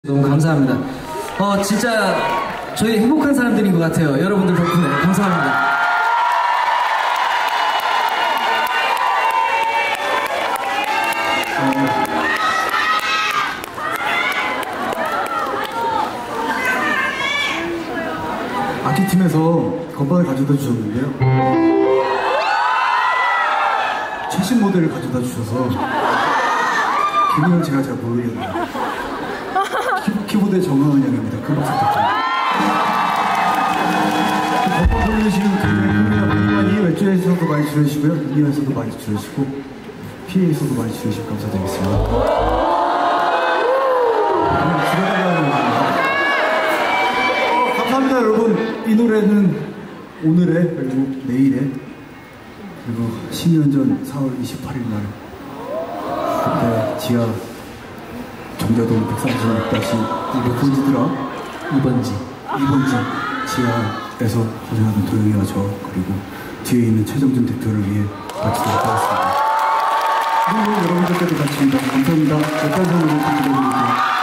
너무 감사합니다. 진짜 저희 행복한 사람들인 것 같아요. 여러분들 덕분에 감사합니다. 악기팀에서 건반을 가져다 주셨는데요. 최신 모델을 가져다 주셔서 기능은 제가 잘 모르겠네요. 키보드의 정강은 양입니다. 큰 박수 부탁드립니다. 건반 돌리시는 굉장히 많이 왼쪽에서도 많이 줄여주시고요. 이에서도 많이 줄여주시고 P에서도 많이 줄여주시고 감사드리겠습니다. 감사합니다 여러분. 이 노래는 오늘의 그리고 내일의 그리고 10년 전 4월 28일 날 그때 지하 정자동 136-2번지더라 2번지 지하에서 고생하는 도영이와 저 그리고 뒤에 있는 최정준 대표를 위해 마치도록 하겠습니다. 그리고 여러분들께도 같이 감사합니다. 몇달 전으로 부탁드립니다.